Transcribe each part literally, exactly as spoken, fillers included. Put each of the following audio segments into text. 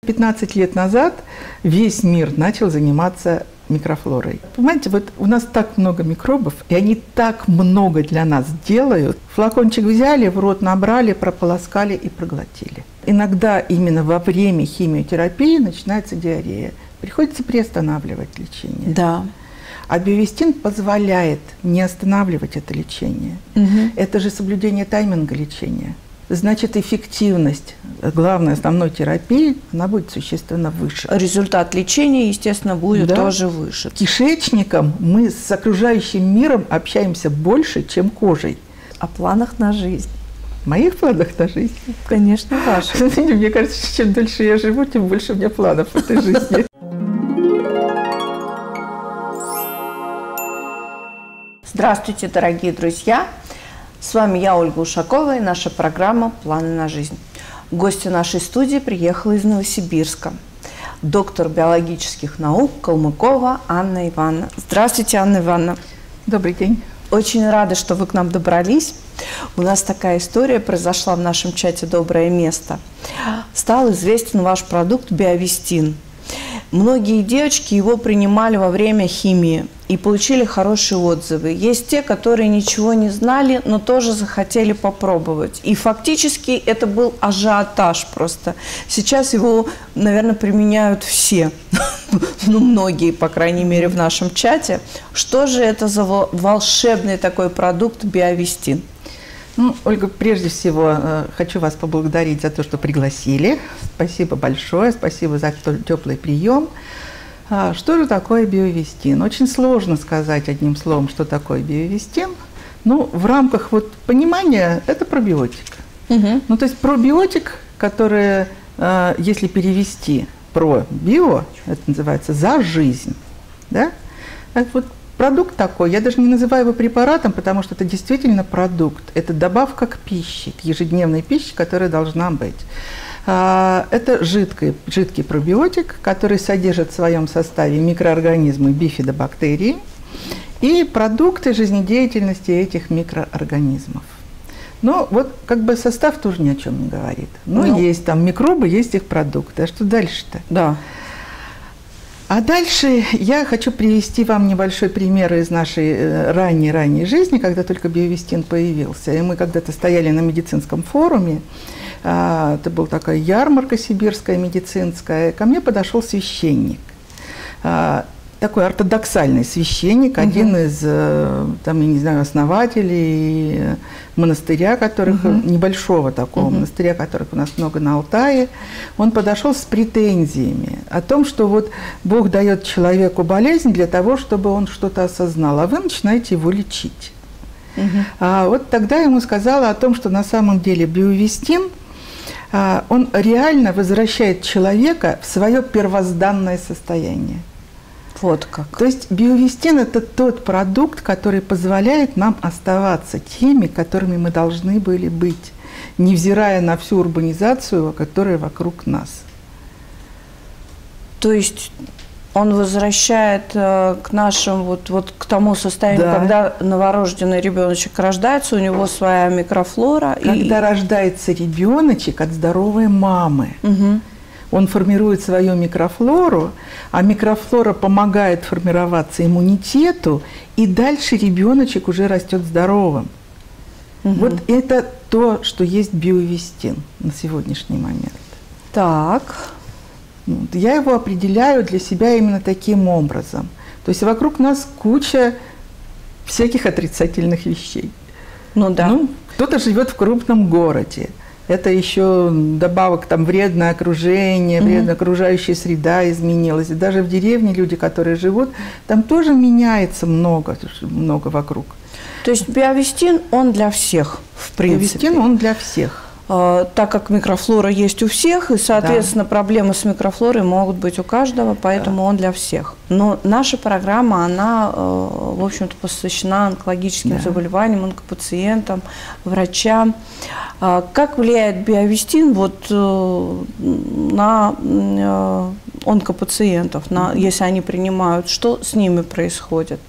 пятнадцать лет назад весь мир начал заниматься микрофлорой. Понимаете, вот у нас так много микробов, и они так много для нас делают. Флакончик взяли, в рот набрали, прополоскали и проглотили. Иногда именно во время химиотерапии начинается диарея. Приходится приостанавливать лечение. Да. А биовестин позволяет не останавливать это лечение. Угу. Это же соблюдение тайминга лечения. Значит, эффективность главной основной терапии, она будет существенно выше. Результат лечения, естественно, будет, да, тоже выше. Кишечником мы с окружающим миром общаемся больше, чем кожей. О планах на жизнь. В моих планах на жизнь? Конечно, ваших. Мне кажется, чем дольше я живу, тем больше у меня планов в этой жизни. Здравствуйте, дорогие друзья! С вами я, Ольга Ушакова, и наша программа «Планы на жизнь». Гостья нашей студии приехала из Новосибирска. Доктор биологических наук Калмыкова Анна Ивановна. Здравствуйте, Анна Ивановна. Добрый день. Очень рада, что вы к нам добрались. У нас такая история произошла в нашем чате «Доброе место». Стал известен ваш продукт биовестин. Многие девочки его принимали во время химии и получили хорошие отзывы. Есть те, которые ничего не знали, но тоже захотели попробовать. И фактически это был ажиотаж просто. Сейчас его, наверное, применяют все. Ну, многие, по крайней мере, в нашем чате. Что же это за волшебный такой продукт биовестин? Ну, Ольга, прежде всего, хочу вас поблагодарить за то, что пригласили. Спасибо большое, спасибо за теплый прием. Что же такое биовестин? Очень сложно сказать одним словом, что такое биовестин. Ну, в рамках вот понимания, это пробиотик. Угу. Ну, то есть пробиотик, который, если перевести про био, это называется за жизнь, да? Это вот продукт такой, я даже не называю его препаратом, потому что это действительно продукт. Это добавка к пище, к ежедневной пище, которая должна быть. Это жидкий, жидкий пробиотик, который содержит в своем составе микроорганизмы, бифидобактерии и продукты жизнедеятельности этих микроорганизмов. Но вот как бы состав тоже ни о чем не говорит. Ну, ну есть там микробы, есть их продукты. А что дальше-то? Да. А дальше я хочу привести вам небольшой пример из нашей ранней-ранней жизни, когда только биовестин появился. И мы когда-то стояли на медицинском форуме, это была такая ярмарка сибирская медицинская, ко мне подошел священник, такой ортодоксальный священник, угу. один из, там, я не знаю, основателей монастыря, которых, угу. небольшого такого угу. монастыря, которых у нас много на Алтае. Он подошел с претензиями о том, что вот Бог дает человеку болезнь для того, чтобы он что-то осознал, а вы начинаете его лечить. Угу. А вот тогда я ему сказала о том, что на самом деле биовестин, он реально возвращает человека в свое первозданное состояние. Вот как. То есть биовестин – это тот продукт, который позволяет нам оставаться теми, которыми мы должны были быть, невзирая на всю урбанизацию, которая вокруг нас. То есть он возвращает э, к нашему, вот, вот к тому состоянию, да. когда новорожденный ребеночек рождается, у него своя микрофлора. Когда и... рождается ребеночек от здоровой мамы. Угу. Он формирует свою микрофлору, а микрофлора помогает формироваться иммунитету, и дальше ребеночек уже растет здоровым. Угу. Вот это то, что есть биовестин на сегодняшний момент. Так. Вот. Я его определяю для себя именно таким образом. То есть вокруг нас куча всяких отрицательных вещей. Ну да. Ну, кто-то живет в крупном городе. Это еще добавок, там вредное окружение, вредная mm-hmm. окружающая среда изменилась. И даже в деревне люди, которые живут, там тоже меняется много, много вокруг. То есть биовестин, он для всех, в принципе. Биовестин, он для всех. Так как микрофлора есть у всех, и, соответственно, да. проблемы с микрофлорой могут быть у каждого, поэтому да. он для всех. Но наша программа, она, в общем-то, посвящена онкологическим да. заболеваниям, онкопациентам, врачам. Как влияет биовестин вот на онкопациентов, на, если они принимают, что с ними происходит?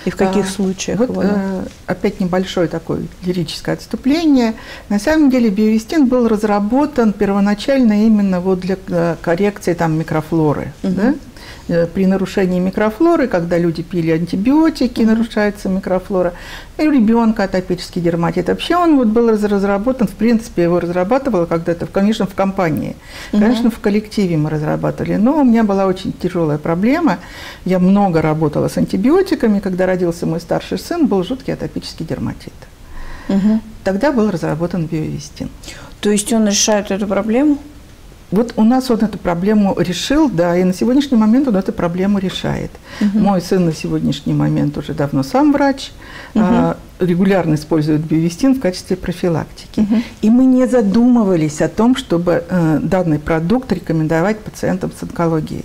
И в каких а, случаях? Вот, э, опять небольшое такое лирическое отступление. На самом деле биовестин был разработан первоначально именно вот для коррекции там, микрофлоры. Угу. Да? При нарушении микрофлоры, когда люди пили антибиотики, нарушается микрофлора, и у ребенка атопический дерматит. Вообще он вот был разработан, в принципе, его разрабатывала когда-то, конечно, в компании, конечно, uh-huh. в коллективе мы разрабатывали, но у меня была очень тяжелая проблема. Я много работала с антибиотиками, когда родился мой старший сын, был жуткий атопический дерматит. Uh-huh. Тогда был разработан биовестин. То есть он решает эту проблему? Вот у нас он эту проблему решил, да, и на сегодняшний момент он эту проблему решает. Uh-huh. Мой сын на сегодняшний момент уже давно сам врач, uh-huh. а, регулярно использует биовестин в качестве профилактики. Uh-huh. И мы не задумывались о том, чтобы э, данный продукт рекомендовать пациентам с онкологией.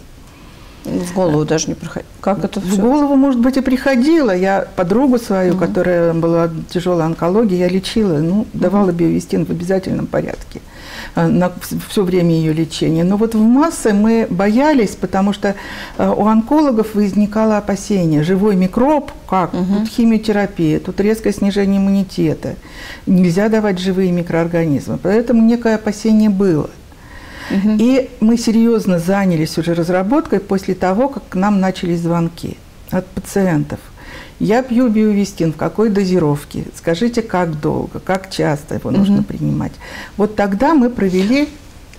В голову даже не приходило. Как это все? В голову, может быть, и приходило. Я подругу свою, uh-huh. которая была тяжелой онкологией, я лечила, ну, давала uh-huh. биовестин в обязательном порядке на все время ее лечения. Но вот в массы мы боялись, потому что у онкологов возникало опасение. Живой микроб, как? Угу. Тут химиотерапия, тут резкое снижение иммунитета. Нельзя давать живые микроорганизмы. Поэтому некое опасение было. Угу. И мы серьезно занялись уже разработкой после того, как к нам начались звонки от пациентов. Я пью биовестин, в какой дозировке? Скажите, как долго, как часто его угу. нужно принимать? Вот тогда мы провели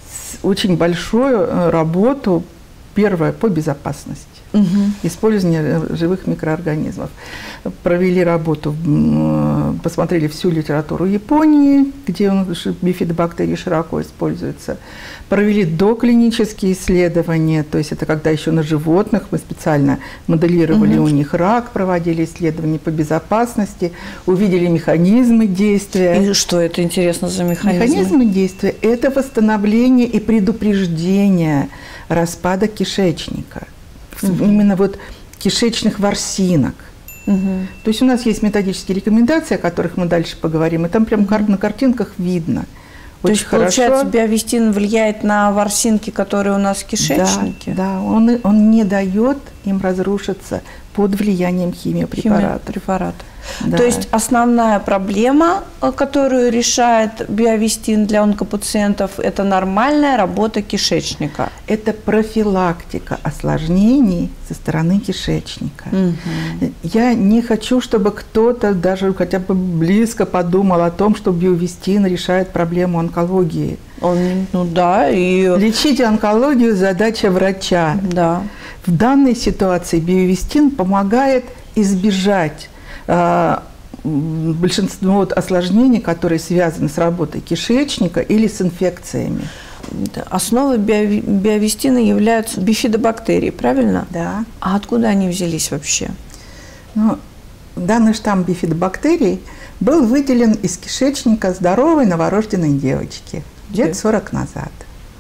очень большую работу, первое, по безопасности. Угу. Использование живых микроорганизмов. Провели работу, посмотрели всю литературу Японии, где бифидобактерии широко используются. Провели доклинические исследования, то есть это когда еще на животных мы специально моделировали угу. у них рак, проводили исследования по безопасности, увидели механизмы действия. И что это интересно за механизмы? Механизмы действия – это восстановление и предупреждение распада кишечника. Угу. Именно вот кишечных ворсинок. Угу. То есть у нас есть методические рекомендации, о которых мы дальше поговорим, и там прям угу. на картинках видно. То есть, хорошо. Получается, биовестин влияет на ворсинки, которые у нас в кишечнике? Да, да. Он, он не дает им разрушиться под влиянием химиопрепаратов. Химиопрепаратов. Да. То есть основная проблема, которую решает биовестин для онкопациентов, это нормальная работа кишечника. Это профилактика осложнений со стороны кишечника. Угу. Я не хочу, чтобы кто-то даже хотя бы близко подумал о том, что биовестин решает проблему онкологии. Он, ну да, и... Лечить онкологию – задача врача. Да. В данной ситуации биовестин помогает избежать большинство осложнений, которые связаны с работой кишечника или с инфекциями. Основой биовестина являются бифидобактерии, правильно? Да. А откуда они взялись вообще? Ну, данный штамм бифидобактерий был выделен из кишечника здоровой новорожденной девочки лет сорок назад.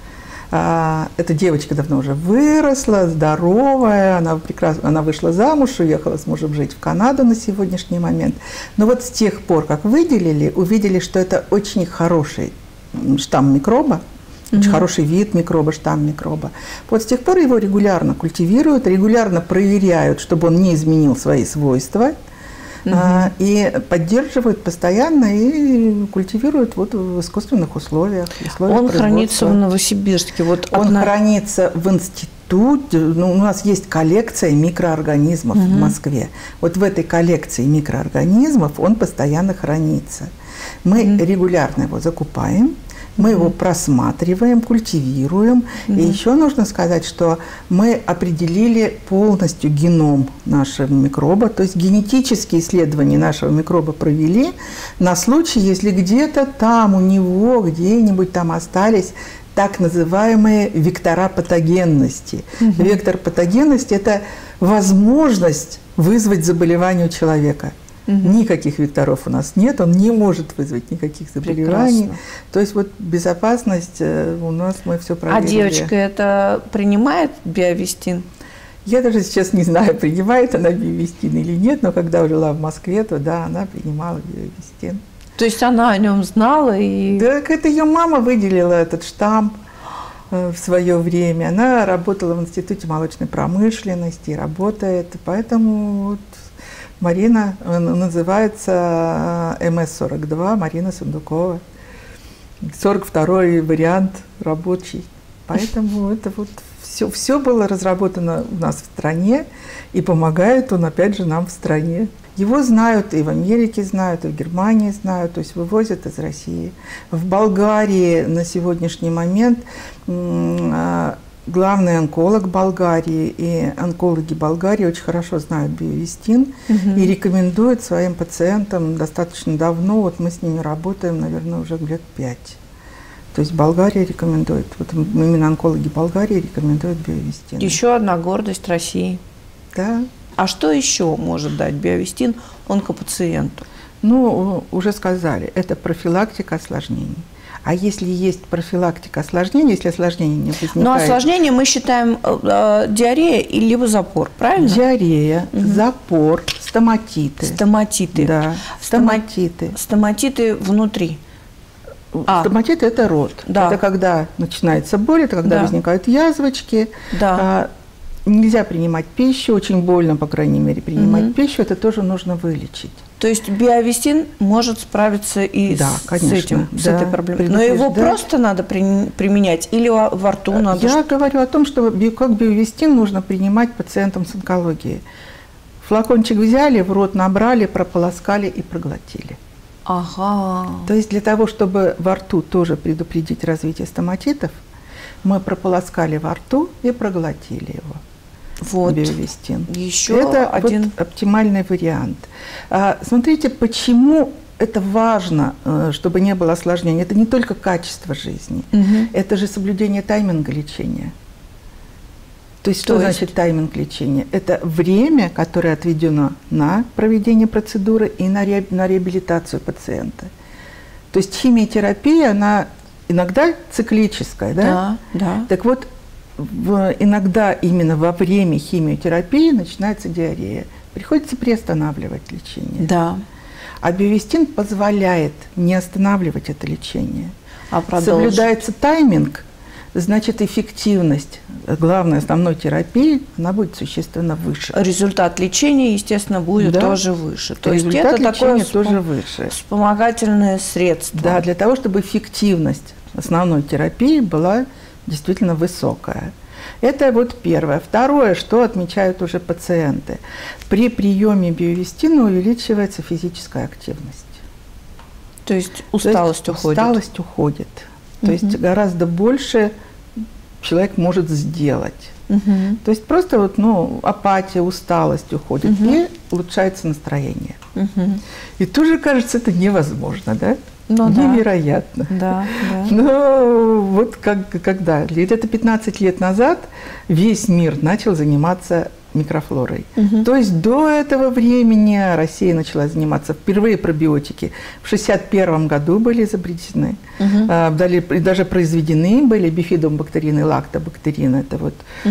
Эта девочка давно уже выросла, здоровая, она, прекрасно, она вышла замуж, уехала с мужем жить в Канаду на сегодняшний момент. Но вот с тех пор, как выделили, увидели, что это очень хороший штамм микроба, mm-hmm. очень хороший вид микроба, штамм микроба. Вот с тех пор его регулярно культивируют, регулярно проверяют, чтобы он не изменил свои свойства. Uh-huh. И поддерживают постоянно и культивируют вот в искусственных условиях. условиях Он хранится в Новосибирске. Вот Он одна... хранится в институте. Ну, у нас есть коллекция микроорганизмов uh-huh. в Москве. Вот в этой коллекции микроорганизмов он постоянно хранится. Мы uh-huh. регулярно его закупаем. Мы его просматриваем, культивируем. Mm-hmm. И еще нужно сказать, что мы определили полностью геном нашего микроба, то есть генетические исследования нашего микроба провели на случай, если где-то там у него, где-нибудь там остались так называемые вектора патогенности. Mm-hmm. Вектор патогенности – это возможность вызвать заболевание у человека. Угу. Никаких векторов у нас нет, он не может вызвать никаких заболеваний. Прекрасно. То есть вот безопасность у нас, мы все проверили. А девочка это принимает биовестин? Я даже сейчас не знаю, принимает она биовестин или нет, но когда жила в Москве, то да, она принимала биовестин. То есть она о нем знала? И... Да, это ее мама выделила этот штамм в свое время. Она работала в Институте молочной промышленности, работает, поэтому... Вот, Марина называется эм эс сорок два, Марина Сундукова. сорок второй вариант рабочий. Поэтому это вот все, все было разработано у нас в стране, и помогает он, опять же, нам в стране. Его знают и в Америке знают, и в Германии знают, то есть вывозят из России. В Болгарии на сегодняшний момент главный онколог Болгарии и онкологи Болгарии очень хорошо знают биовестин угу. и рекомендуют своим пациентам достаточно давно, вот мы с ними работаем, наверное, уже лет пять. То есть Болгария рекомендует, вот именно онкологи Болгарии рекомендуют биовестин. Еще одна гордость России. Да. А что еще может дать биовестин онкопациенту? Ну, уже сказали, это профилактика осложнений. А если есть профилактика осложнений, если осложнения не возникает... Но осложнения мы считаем э, диарея и либо запор, правильно? Диарея, угу. запор, стоматиты. Стоматиты. Да, стоматиты. Стоматиты внутри. А. Стоматит – это рот. Да. Это когда начинается боль, это когда да. возникают язвочки. Да. А, нельзя принимать пищу, очень больно, по крайней мере, принимать угу. пищу, это тоже нужно вылечить. То есть биовестин может справиться и да, с, конечно, с этим, да, с этой проблемой. Но его просто надо при, применять или во, во рту надо? Я говорю о том, что би, как биовестин нужно принимать пациентам с онкологией. Флакончик взяли, в рот набрали, прополоскали и проглотили. Ага. То есть для того, чтобы во рту тоже предупредить развитие стоматитов, мы прополоскали во рту и проглотили его. Вот. Биовестин. Еще это один вот оптимальный вариант. А, смотрите, почему это важно, чтобы не было осложнений. Это не только качество жизни, угу. это же соблюдение тайминга лечения. То есть, что То значит есть? тайминг лечения? Это время, которое отведено на проведение процедуры и на, ре, на реабилитацию пациента. То есть химиотерапия, она иногда циклическая, да? Да, да. Так вот, в, иногда именно во время химиотерапии начинается диарея. Приходится приостанавливать лечение. Да. А биовестин позволяет не останавливать это лечение. А соблюдается тайминг, значит, эффективность главной основной терапии, она будет существенно выше. Результат лечения, естественно, будет да. тоже выше. То есть это такое тоже выше. Вспомогательное средство. Да, для того, чтобы эффективность основной терапии была действительно высокая. Это вот первое. Второе, что отмечают уже пациенты. При приеме биовестина увеличивается физическая активность. То есть усталость То есть уходит. Усталость уходит. То угу. есть гораздо больше человек может сделать. Угу. То есть просто вот, ну, апатия, усталость уходит, угу. и улучшается настроение. Угу. И тоже кажется, это невозможно, да? Ну, невероятно. Да, да. Но вот как, когда, где-то пятнадцать лет назад весь мир начал заниматься микрофлорой. Угу. То есть до этого времени Россия начала заниматься. Впервые пробиотики в шестьдесят первом году были изобретены. Угу. А, даже произведены были бифидобактерин и лактобактерин. Это вот угу.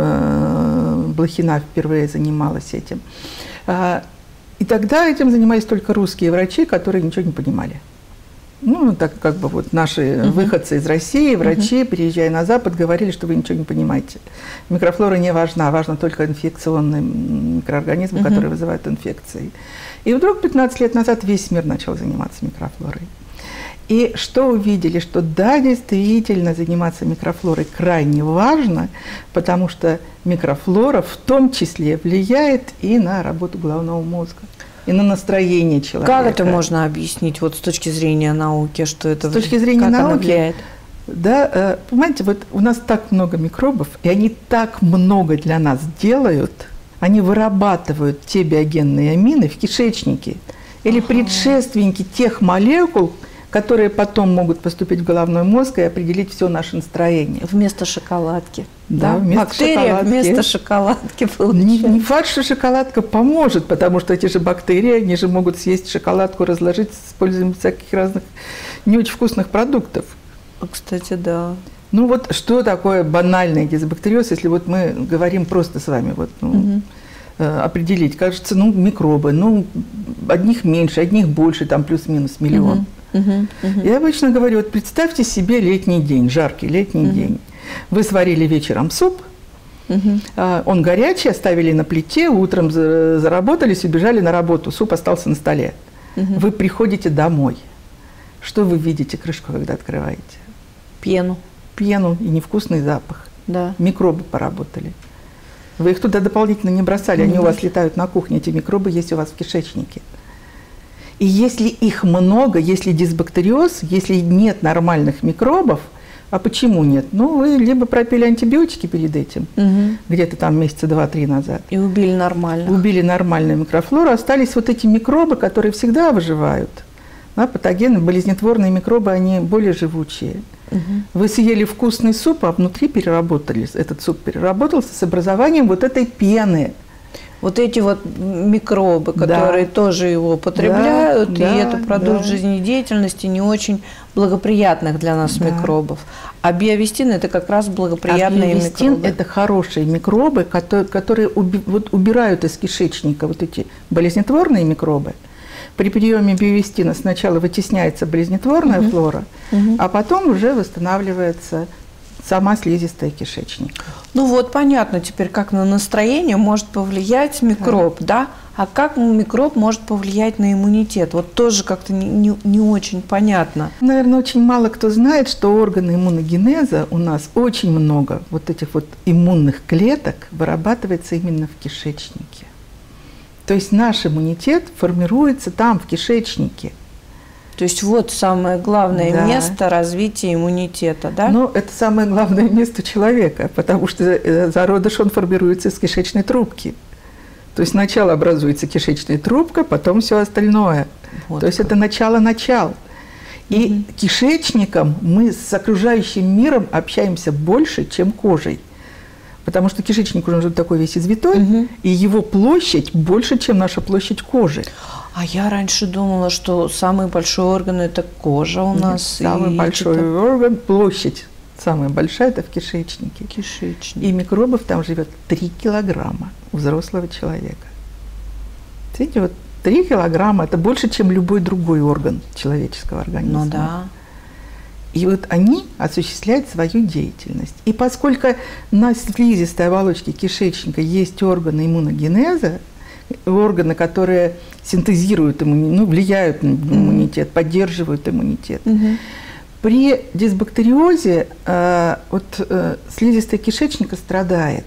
а, Блохина впервые занималась этим. А, и тогда этим занимались только русские врачи, которые ничего не понимали. Ну, так как бы вот наши uh-huh. выходцы из России, врачи, uh-huh. приезжая на Запад, говорили, что вы ничего не понимаете. Микрофлора не важна, важно только инфекционные микроорганизмы, uh-huh. которые вызывают инфекции. И вдруг пятнадцать лет назад весь мир начал заниматься микрофлорой. И что увидели? Что да, действительно заниматься микрофлорой крайне важно, потому что микрофлора в том числе влияет и на работу головного мозга. И на настроение человека. Как это можно объяснить вот с точки зрения науки, что это с точки зрения как науки влияет? Да, понимаете, вот у нас так много микробов, и они так много для нас делают, они вырабатывают те биогенные амины в кишечнике или ага. предшественники тех молекул, которые потом могут поступить в головной мозг и определить все наше настроение. Вместо шоколадки. Да, вместо бактерия шоколадки. вместо шоколадки получается. Не, не факт, что шоколадка поможет, потому что эти же бактерии, они же могут съесть шоколадку, разложить с использованием всяких разных не очень вкусных продуктов. Кстати, да. Ну вот что такое банальный дисбактериоз, если вот мы говорим просто с вами, вот, ну, угу. э, определить, кажется, ну, микробы, ну, одних меньше, одних больше, там плюс-минус миллион. Угу. Uh-huh, uh-huh. Я обычно говорю, вот представьте себе летний день, жаркий летний uh-huh. день. Вы сварили вечером суп, Угу. Он горячий, оставили на плите, утром заработались, убежали на работу, суп остался на столе. Угу. Вы приходите домой. Что вы видите крышку, когда открываете? Пену. Пену и невкусный запах. Да. Микробы поработали. Вы их туда дополнительно не бросали, они у вас летают на кухне, эти микробы есть у вас в кишечнике. И если их много, если дисбактериоз, если нет нормальных микробов, а почему нет? Ну, вы либо пропили антибиотики перед этим, угу. где-то там месяца два-три назад. И убили нормально. Убили нормальную микрофлору, остались вот эти микробы, которые всегда выживают. Да, патогены, болезнетворные микробы, они более живучие. Угу. Вы съели вкусный суп, а внутри переработали, этот суп переработался с образованием вот этой пены. Вот эти вот микробы, которые да. тоже его потребляют, да, и да, это продукт да. жизнедеятельности не очень благоприятных для нас да. микробов. А биовестин – это как раз благоприятные а биовестин микробы. Это хорошие микробы, которые, которые уби, вот, убирают из кишечника вот эти болезнетворные микробы. При приеме биовестина сначала вытесняется болезнетворная угу. флора, угу. а потом уже восстанавливается сама слизистая кишечника. Ну вот понятно теперь, как на настроение может повлиять микроб, да? да? А как микроб может повлиять на иммунитет? Вот тоже как-то не, не, не очень понятно. Наверное, очень мало кто знает, что органы иммуногенеза у нас очень много вот этих вот иммунных клеток вырабатывается именно в кишечнике. То есть наш иммунитет формируется там, в кишечнике. То есть вот самое главное да. место развития иммунитета, да? Ну, это самое главное место человека, потому что зародыш, он формируется из кишечной трубки. То есть сначала образуется кишечная трубка, потом все остальное. Вот То есть как. это начало-начал. И угу. кишечником мы с окружающим миром общаемся больше, чем кожей. Потому что кишечник уже такой весь извитой, угу. и его площадь больше, чем наша площадь кожи. А я раньше думала, что самый большой орган – это кожа у нас. Самый большой это... орган, площадь самая большая – это в кишечнике. Кишечник. И микробов там живет три килограмма у взрослого человека. Видите, вот три килограмма – это больше, чем любой другой орган человеческого организма. Ну да. И вот они осуществляют свою деятельность. И поскольку на слизистой оболочке кишечника есть органы иммуногенеза, органы, которые синтезируют иммунитет, ну, влияют на иммунитет, mm-hmm. поддерживают иммунитет. Mm-hmm. При дисбактериозе э, вот, э, слизистая кишечника страдает.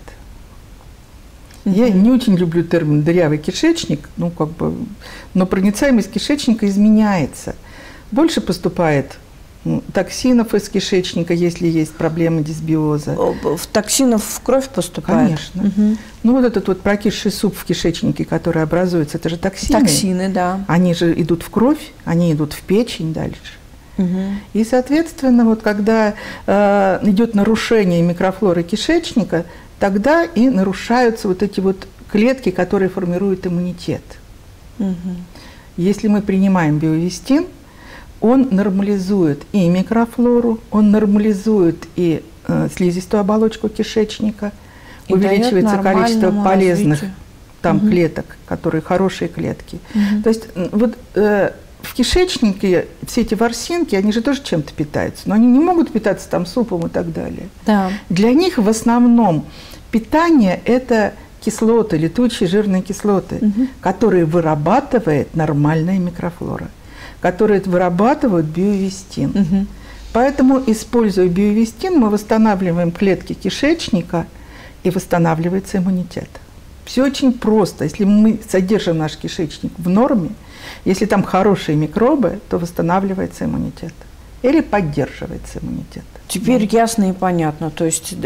Mm-hmm. Я не очень люблю термин «дырявый кишечник», ну, как бы, но проницаемость кишечника изменяется. Больше поступает токсинов из кишечника, если есть проблемы дисбиоза. В токсинов в кровь поступает? Конечно. Угу. Ну, вот этот вот прокисший суп в кишечнике, который образуется, это же токсины. Токсины, да. Они же идут в кровь, они идут в печень дальше. Угу. И, соответственно, вот когда э, идет нарушение микрофлоры кишечника, тогда и нарушаются вот эти вот клетки, которые формируют иммунитет. Угу. Если мы принимаем биовестин, он нормализует и микрофлору, он нормализует и э, слизистую оболочку кишечника, и увеличивается количество полезных развитию. там угу. клеток, которые хорошие клетки. Угу. То есть вот э, в кишечнике все эти ворсинки, они же тоже чем-то питаются, но они не могут питаться там супом и так далее. Да. Для них в основном питание – это кислоты, летучие жирные кислоты, угу. которые вырабатывает нормальная микрофлора, которые вырабатывают биовестин. Угу. Поэтому, используя биовестин, мы восстанавливаем клетки кишечника, и восстанавливается иммунитет. Все очень просто. Если мы содержим наш кишечник в норме, если там хорошие микробы, то восстанавливается иммунитет или поддерживается иммунитет. Теперь да. ясно и понятно. То есть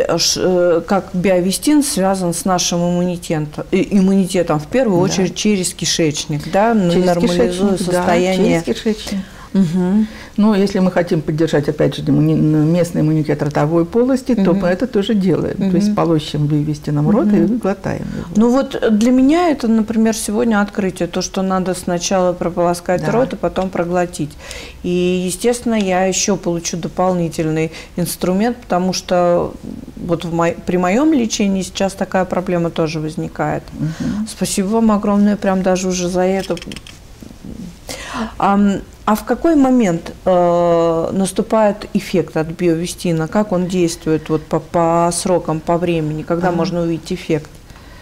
как биовестин связан с нашим иммунитетом, иммунитетом в первую да. очередь через кишечник, да, через нормализуя кишечник, состояние. Да, через кишечник. Угу. Но если мы хотим поддержать, опять же, местный иммунитет ротовой полости, угу. то мы это тоже делаем. Угу. То есть полощем биовестином рот угу. и глотаем его. Ну вот для меня это, например, сегодня открытие, то, что надо сначала прополоскать да. рот, а потом проглотить. И, естественно, я еще получу дополнительный инструмент, потому что вот в мо... при моем лечении сейчас такая проблема тоже возникает. Угу. Спасибо вам огромное, прям даже уже за это. А, а в какой момент э, наступает эффект от биовестина? Как он действует вот по, по срокам, по времени? Когда ага. можно увидеть эффект?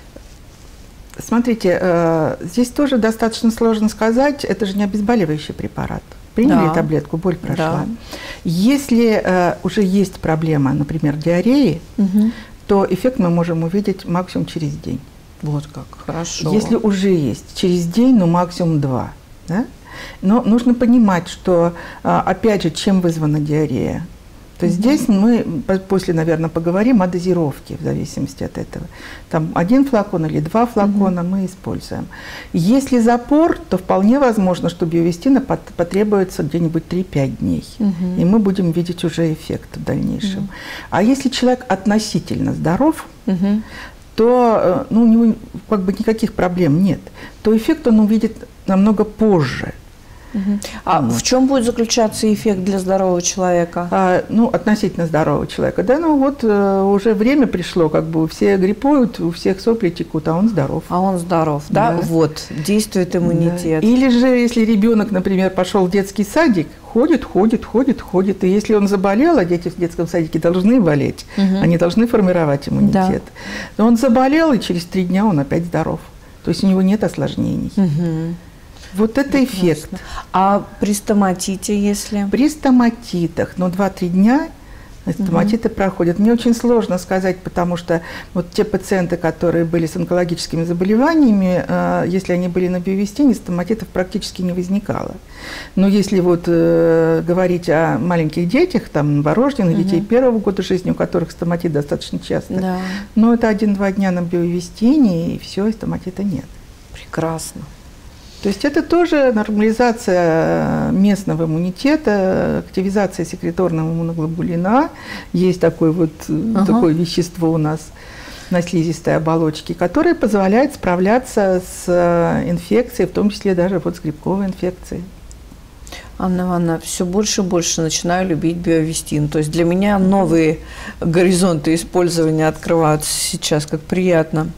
Смотрите, э, здесь тоже достаточно сложно сказать. Это же не обезболивающий препарат. Приняли да. таблетку, боль прошла. Да. Если э, уже есть проблема, например, диареи, угу. то эффект мы можем увидеть максимум через день. Вот как, хорошо. Если уже есть через день, ну максимум два. Да? Но нужно понимать, что, опять же, чем вызвана диарея. То есть mm-hmm. здесь мы после, наверное, поговорим о дозировке в зависимости от этого. Там один флакон или два флакона mm-hmm. мы используем. Если запор, то вполне возможно, что биовестина потребуется где-нибудь три-пять дней. Mm-hmm. И мы будем видеть уже эффект в дальнейшем. Mm-hmm. А если человек относительно здоров, mm-hmm. то ну, у него как бы никаких проблем нет, то эффект он увидит намного позже. Угу. А вот. В чем будет заключаться эффект для здорового человека? А, ну, относительно здорового человека. Да, ну вот э, уже время пришло, как бы все гриппуют, у всех сопли текут, а он здоров. А он здоров, да? да? Вот, действует иммунитет. Да. Или же, если ребенок, например, пошел в детский садик, ходит, ходит, ходит, ходит, и если он заболел, а дети в детском садике должны болеть, угу. они должны формировать иммунитет. Да. Но он заболел, и через три дня он опять здоров. То есть у него нет осложнений. Угу. Вот это эффект. А при стоматите, если? При стоматитах, ну, два-три дня стоматиты угу. проходят. Мне очень сложно сказать, потому что вот те пациенты, которые были с онкологическими заболеваниями, э, если они были на биовестине, стоматитов практически не возникало. Но если вот э, говорить о маленьких детях, там, новорожденных, угу. детей первого года жизни, у которых стоматит достаточно часто, да. но это один-два дня на биовестине, и все, и стоматита нет. Прекрасно. То есть это тоже нормализация местного иммунитета, активизация секреторного иммуноглобулина. Есть такое вот ага. такое вещество у нас на слизистой оболочке, которое позволяет справляться с инфекцией, в том числе даже вот с грибковой инфекцией. Анна Ивановна, все больше и больше начинаю любить биовестин. То есть для меня новые горизонты использования открываются сейчас, как приятно.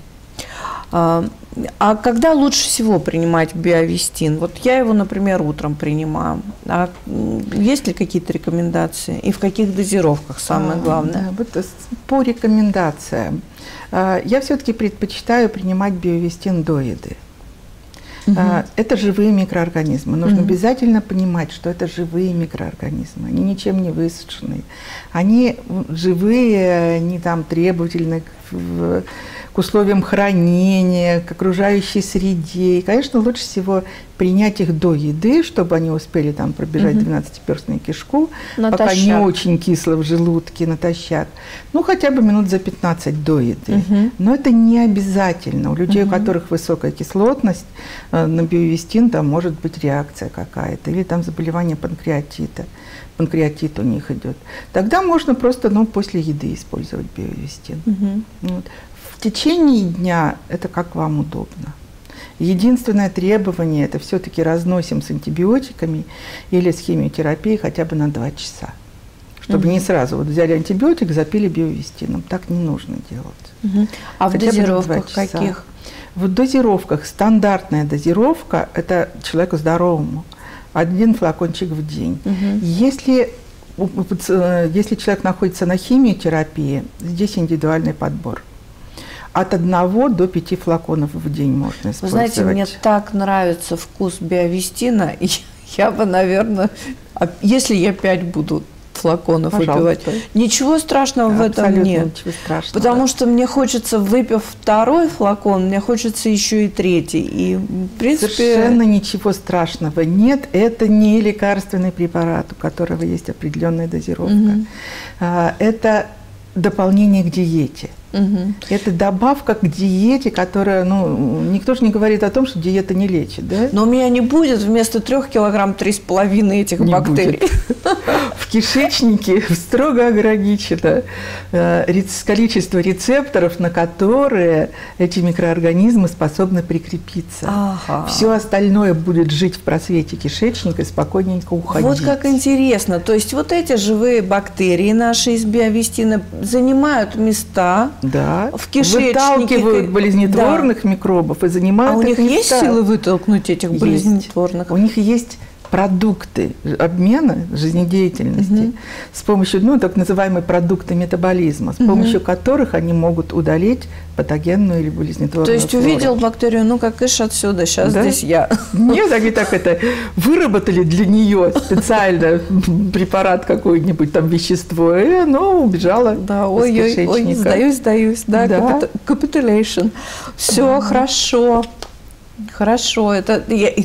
А когда лучше всего принимать биовестин? Вот я его, например, утром принимаю. А есть ли какие-то рекомендации? И в каких дозировках, самое главное? А, да, вот по рекомендациям. Я все-таки предпочитаю принимать биовестин до еды. Угу. Это живые микроорганизмы. Нужно угу. обязательно понимать, что это живые микроорганизмы. Они ничем не высушенные. Они живые, они там требовательны к, к условиям хранения, к окружающей среде. И, конечно, лучше всего принять их до еды, чтобы они успели там пробежать угу. двенадцатиперстную кишку, натощак. Пока не очень кисло в желудке, натощак. Ну, хотя бы минут за пятнадцать до еды. Угу. Но это не обязательно. У людей, угу. у которых высокая кислотность, на биовестин там может быть реакция какая-то, или там заболевание панкреатита. Панкреатит у них идет. Тогда можно просто ну, после еды использовать биовестин. Угу. Вот. В течение дня это как вам удобно. Единственное требование – это все-таки разносим с антибиотиками или с химиотерапией хотя бы на два часа. Чтобы угу. не сразу вот взяли антибиотик, запили биовестином. Так не нужно делать. Угу. А хотя в дозировках каких? В дозировках стандартная дозировка – это человеку здоровому. Один флакончик в день. Угу. Если, если человек находится на химиотерапии, здесь индивидуальный подбор. От одного до пяти флаконов в день можно использовать. Вы знаете, мне так нравится вкус биовестина, я бы, наверное, если я пять буду флаконов выпивать. Ничего страшного в этом нет. Ничего страшного. Потому что мне хочется, выпив второй флакон, мне хочется еще и третий. И, в принципе... Совершенно ничего страшного нет. Это не лекарственный препарат, у которого есть определенная дозировка. Угу. Это дополнение к диете. Угу. Это добавка к диете, которая, ну, никто же не говорит о том, что диета не лечит, да? Но у меня не будет вместо трех килограмм три с половиной этих не бактерий. В кишечнике строго ограничено количество рецепторов, на которые эти микроорганизмы способны прикрепиться. Ага. Все остальное будет жить в просвете кишечника и спокойненько уходить. Вот как интересно. То есть вот эти живые бактерии наши из биовестина занимают места. Да, в кишечнике. Выталкивают болезнетворных да. микробов и занимают А у них места. Есть силы вытолкнуть этих есть. болезнетворных? У них есть продукты обмена жизнедеятельности угу. с помощью, ну, так называемые продукты метаболизма, с угу. помощью которых они могут удалить патогенную или болезнетворную То есть флору. увидел бактерию, ну-ка, кыш отсюда, сейчас да? здесь я. Нет, они так это выработали для нее специально препарат какой-нибудь, там вещество, и оно убежало да, ой, из кишечника. Ой, ой, сдаюсь, сдаюсь, да, да. Capitulation. Все да. хорошо. Хорошо, это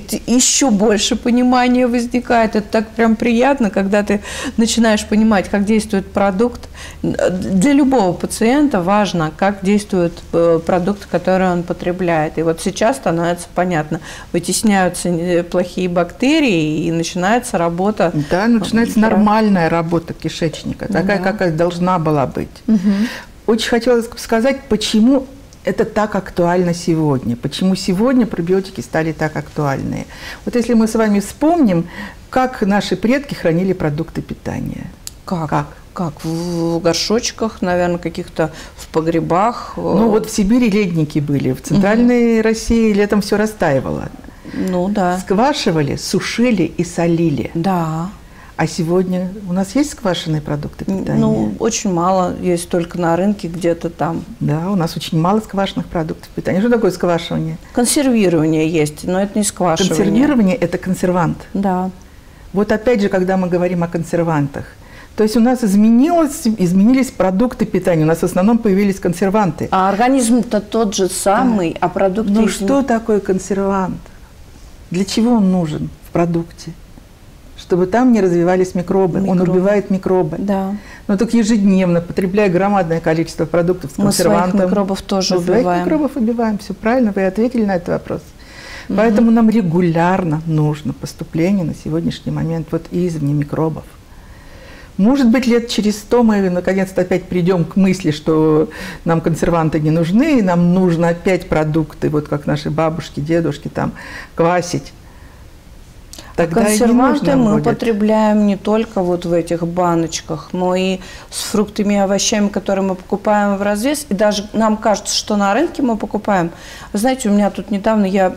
еще больше понимания возникает. Это так прям приятно, когда ты начинаешь понимать, как действует продукт. Для любого пациента важно, как действует продукт, который он потребляет. И вот сейчас становится понятно, вытесняются плохие бактерии и начинается работа. Да, начинается нормальная работа кишечника, такая, да. какая должна была быть. Угу. Очень хотелось сказать, почему это так актуально сегодня. Почему сегодня пробиотики стали так актуальны? Вот если мы с вами вспомним, как наши предки хранили продукты питания. Как? Как? Как? В горшочках, наверное, каких-то в погребах? Ну вот в Сибири ледники были, в центральной угу. России летом все растаивало. Ну да. Сквашивали, сушили и солили. Да. А сегодня у нас есть сквашенные продукты питания? Ну, очень мало, есть только на рынке где-то там. Да, у нас очень мало сквашенных продуктов питания. Что такое сквашивание? Консервирование есть, но это не сквашивание. Консервирование – это консервант. Да. Вот опять же, когда мы говорим о консервантах, то есть у нас изменилось, изменились продукты питания, у нас в основном появились консерванты. А организм-то тот же самый, да. а продукты… Ну что такое консервант? Для чего он нужен в продукте? Чтобы там не развивались микробы. микробы. Он убивает микробы. Да. Но только ежедневно, потребляя громадное количество продуктов с консервантом. Мы своих микробов тоже мы убиваем. Своих микробов убиваем. Все правильно, вы ответили на этот вопрос. Угу. Поэтому нам регулярно нужно поступление на сегодняшний момент вот извне микробов. Может быть, лет через сто мы наконец-то опять придем к мысли, что нам консерванты не нужны, и нам нужно опять продукты, вот как наши бабушки, дедушки, там, квасить. Тогда консерванты мы будет. употребляем не только вот в этих баночках, но и с фруктами и овощами, которые мы покупаем в развес. И даже нам кажется, что на рынке мы покупаем. Вы знаете, у меня тут недавно я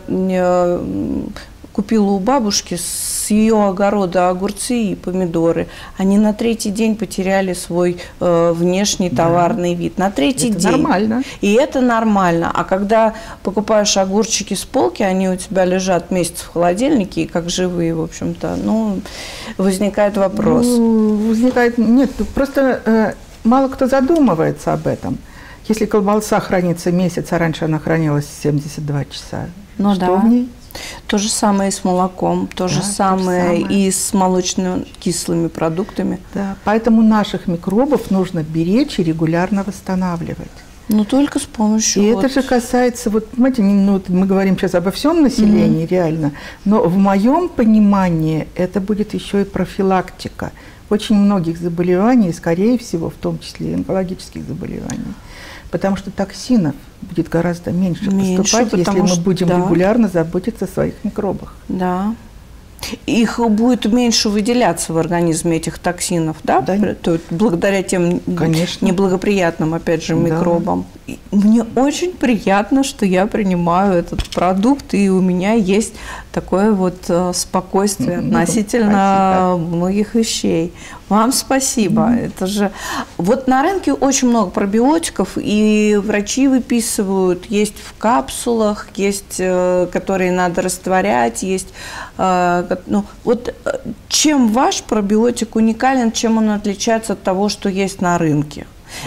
купила у бабушки с ее огорода огурцы и помидоры. Они на третий день потеряли свой э, внешний товарный да. вид. На третий это день. Нормально. И это нормально. А когда покупаешь огурчики с полки, они у тебя лежат месяц в холодильнике, и как живые, в общем-то, ну, возникает вопрос. Ну, возникает, нет, просто э, мало кто задумывается об этом. Если колбаса хранится месяц, а раньше она хранилась семьдесят два часа, ну, что да. в ней? То же самое и с молоком, то, да, же, самое то же самое и с молочно-кислыми продуктами. Да, поэтому наших микробов нужно беречь и регулярно восстанавливать. Но только с помощью… И вот… это же касается, вот, понимаете, ну, мы говорим сейчас обо всем населении, mm-hmm. реально, но в моем понимании это будет еще и профилактика очень многих заболеваний, скорее всего, в том числе и онкологических заболеваний. Потому что токсинов будет гораздо меньше, меньше поступать, если мы будем да. регулярно заботиться о своих микробах. Да. Их будет меньше выделяться в организме, этих токсинов, да? да. То, благодаря тем Конечно. неблагоприятным, опять же, микробам. Да. Мне очень приятно, что я принимаю этот продукт, и у меня есть такое вот спокойствие относительно спасибо. многих вещей. Вам спасибо. Mm-hmm. Это же… Вот на рынке очень много пробиотиков, и врачи выписывают. Есть в капсулах, есть, которые надо растворять, есть… Ну, вот чем ваш пробиотик уникален, чем он отличается от того, что есть на рынке?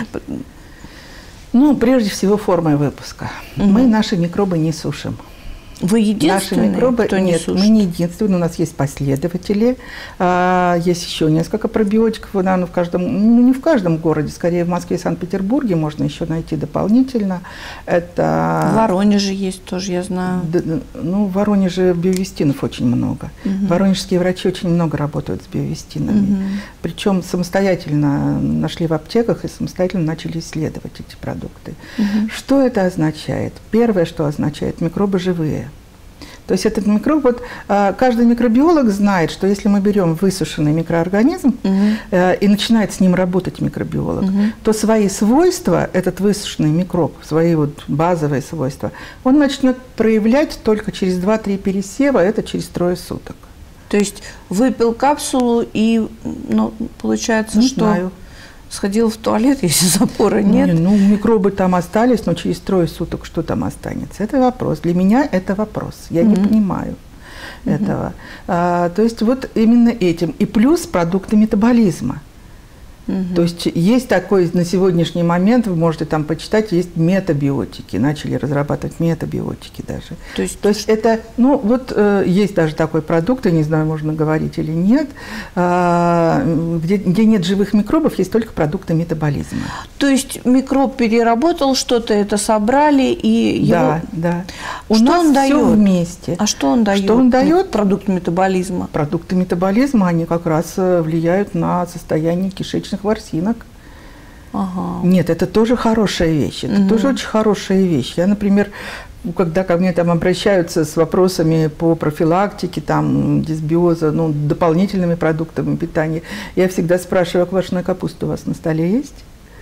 Ну, прежде всего, формой выпуска. Mm-hmm. Мы наши микробы не сушим. Вы единственные, Наши микробы, кто не нет, сушит? мы не единственные, у нас есть последователи, а, есть еще несколько пробиотиков, наверное, в каждом, ну, не в каждом городе, скорее в Москве и Санкт-Петербурге можно еще найти дополнительно. Это… В Воронеже есть тоже, я знаю. Да, ну, в Воронеже биовестинов очень много. Угу. Воронежские врачи очень много работают с биовестинами. Угу. Причем самостоятельно нашли в аптеках и самостоятельно начали исследовать эти продукты. Угу. Что это означает? Первое, что означает, микробы живые. То есть этот микроб, вот каждый микробиолог знает, что если мы берем высушенный микроорганизм uh-huh. и начинает с ним работать микробиолог, uh-huh. то свои свойства, этот высушенный микроб, свои вот базовые свойства, он начнет проявлять только через два-три пересева, это через трое суток. То есть выпил капсулу и, ну, получается, Не что знаю. сходил в туалет, если запора нет? Не, ну, микробы там остались, но через трое суток что там останется? Это вопрос. Для меня это вопрос. Я mm-hmm. не понимаю mm-hmm. этого. А, то есть вот именно этим. И плюс продукты метаболизма. Угу. То есть есть такой на сегодняшний момент, вы можете там почитать, есть метабиотики, начали разрабатывать метабиотики даже. То есть, То есть это, ну вот э, есть даже такой продукт, я не знаю, можно говорить или нет, э, где, где нет живых микробов, есть только продукты метаболизма. То есть микроб переработал что-то, это собрали и его... Да, да. У что нас он все дает? Вместе. А что он дает? Что он дает? Продукт метаболизма. Продукты метаболизма, они как раз влияют на состояние кишечных ворсинок. Ага. Нет, это тоже хорошая вещь. Это угу. тоже очень хорошая вещь. Я, например, когда ко мне там обращаются с вопросами по профилактике, там, дисбиоза, ну, дополнительными продуктами питания, я всегда спрашиваю, а квашеная капуста у вас на столе есть?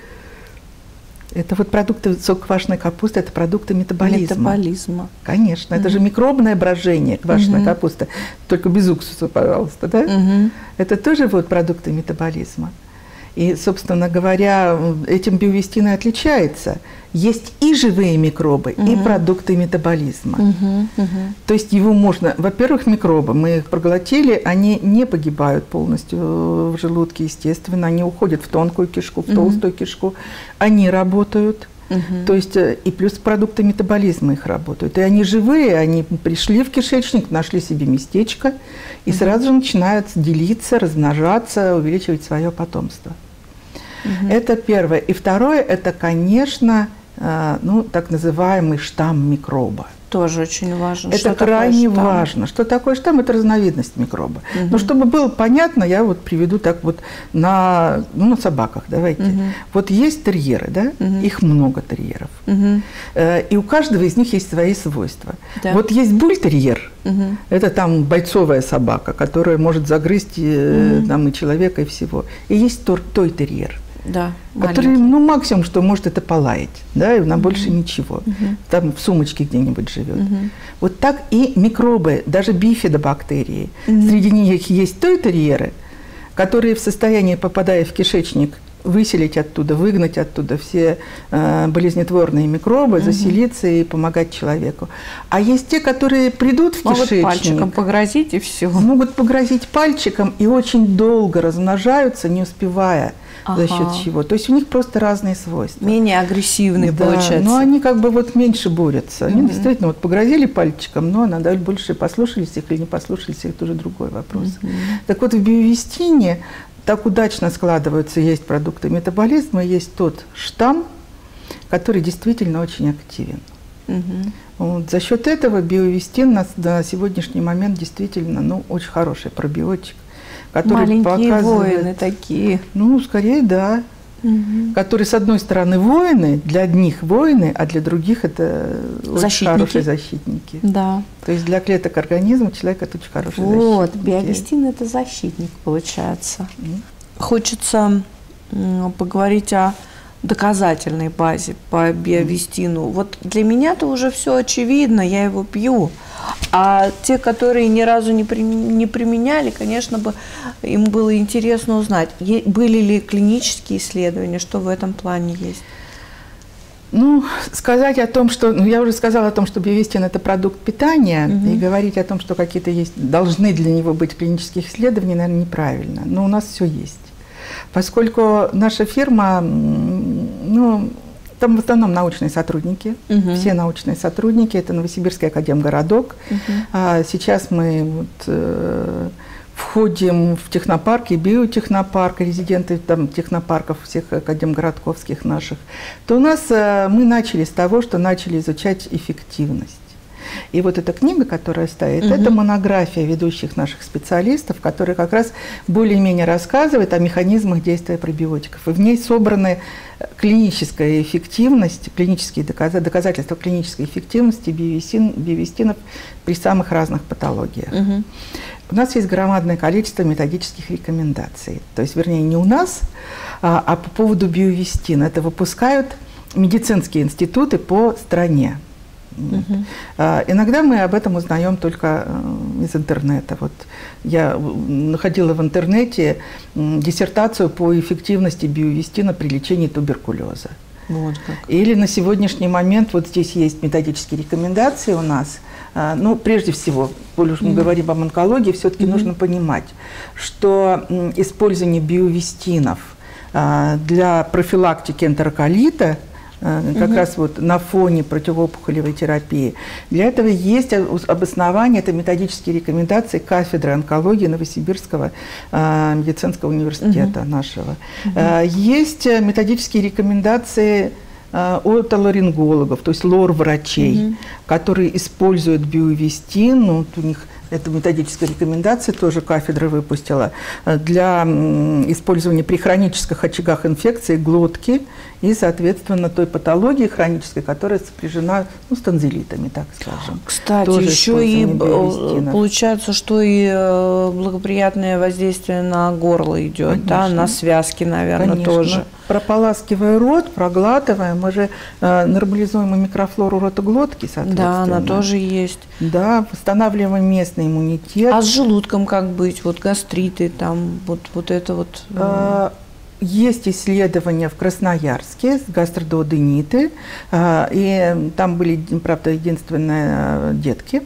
Это вот продукты, сок квашеной капусты, это продукты метаболизма. Метаболизма. Конечно, угу. это же микробное брожение, квашеная угу. капуста, только без уксуса, пожалуйста, да? Угу. Это тоже вот продукты метаболизма. И, собственно говоря, этим биовестин и отличается. Есть и живые микробы, угу. и продукты метаболизма. Угу, угу. То есть его можно... Во-первых, микробы, мы их проглотили, они не погибают полностью в желудке, естественно. Они уходят в тонкую кишку, в толстую угу. кишку. Они работают. Угу. То есть и плюс продукты метаболизма их работают. И они живые, они пришли в кишечник, нашли себе местечко и угу. сразу же начинают делиться, размножаться, увеличивать свое потомство. Угу. Это первое. И второе, это, конечно, ну, так называемый штамм микроба. Тоже очень важно. Это что крайне такое важно. Что такое штамм? Это разновидность микроба. Угу. Но чтобы было понятно, я вот приведу так вот на, ну, на собаках. Давайте. Угу. Вот есть терьеры, да? Угу. Их много терьеров. Угу. И у каждого из них есть свои свойства. Да. Вот есть бультерьер. Угу. Это там бойцовая собака, которая может загрызть угу. там, и человека, и всего. И есть той-терьер. Да, который, ну, максимум, что может, это полаять, да, и на угу. больше ничего. Угу. Там в сумочке где-нибудь живет. Угу. Вот так и микробы, даже бифидобактерии. Угу. Среди них есть той-терьеры, которые в состоянии, попадая в кишечник, выселить оттуда, выгнать оттуда все э, болезнетворные микробы, угу. заселиться и помогать человеку. А есть те, которые придут в могут кишечник. Пальчиком погрозить и все. Могут погрозить пальчиком и очень долго размножаются, не успевая. Ага. За счет чего? То есть у них просто разные свойства. Менее агрессивные, да, получается. Но они как бы вот меньше борются. Они угу. действительно вот погрозили пальчиком, но надо больше послушались их или не послушались их, это уже другой вопрос. Угу. Так вот в биовестине так удачно складываются, есть продукты метаболизма, есть тот штамм, который действительно очень активен. Угу. Вот. За счет этого биовестин на, на сегодняшний момент действительно, ну, очень хороший пробиотик. Маленькие показывает, воины такие. Ну, скорее, да. Угу. Которые, с одной стороны, воины, для одних воины, а для других это очень хорошие защитники. Да. То есть для клеток организма человек это очень хороший вот, защитник. Вот, биовестин – это защитник, получается. Mm. Хочется поговорить о доказательной базе по биовестину. Mm. Вот для меня-то уже все очевидно, я его пью. А те, которые ни разу не, при, не применяли, конечно, бы им было интересно узнать, были ли клинические исследования, что в этом плане есть. Ну, сказать о том, что... Ну, я уже сказала о том, что биовестин – это продукт питания, угу. и говорить о том, что какие-то есть, должны для него быть клинические исследования, наверное, неправильно. Но у нас все есть. Поскольку наша фирма, ну... Там в основном научные сотрудники, угу. все научные сотрудники, это Новосибирский академгородок. Угу. А сейчас мы вот, э, входим в технопарк и биотехнопарк, резиденты там, технопарков всех академгородковских наших. То у нас э, мы начали с того, что начали изучать эффективность. И вот эта книга, которая стоит, угу. это монография ведущих наших специалистов, которые как раз более-менее рассказывают о механизмах действия пробиотиков. И в ней собраны клиническая эффективность, клинические доказательства, доказательства клинической эффективности биовестин, биовестинов при самых разных патологиях. Угу. У нас есть громадное количество методических рекомендаций. То есть, вернее, не у нас, а, а по поводу биовестина. Это выпускают медицинские институты по стране. Угу. А, иногда мы об этом узнаем только из интернета. Вот я находила в интернете диссертацию по эффективности биовестина при лечении туберкулеза. Вот как. Или на сегодняшний момент, вот здесь есть методические рекомендации у нас. Ну, прежде всего, коль уж мы mm-hmm. говорим об онкологии, все-таки mm-hmm. нужно понимать, что использование биовестинов для профилактики энтероколита, как угу. раз вот на фоне противоопухолевой терапии. Для этого есть обоснование, это методические рекомендации кафедры онкологии Новосибирского э, медицинского университета угу. нашего. Угу. Э, есть методические рекомендации э, отоларингологов, то есть лор-врачей, угу. которые используют биовестин, ну, у них это методическая рекомендация, тоже кафедра выпустила, для использования при хронических очагах инфекции глотки и, соответственно, той патологии хронической, которая сопряжена ну, с танзелитами, так скажем. Кстати, тоже еще и получается, что и благоприятное воздействие на горло идет, да, на связки, наверное, Конечно. тоже. Прополаскивая рот, проглатываем, мы же э, нормализуем микрофлору ротоглотки, соответственно. Да, она тоже есть. Да, восстанавливаем местный иммунитет. А с желудком как быть? Вот гастриты, там, вот, вот это вот. А, есть исследования в Красноярске, гастродуодениты, а, и там были, правда, единственные детки.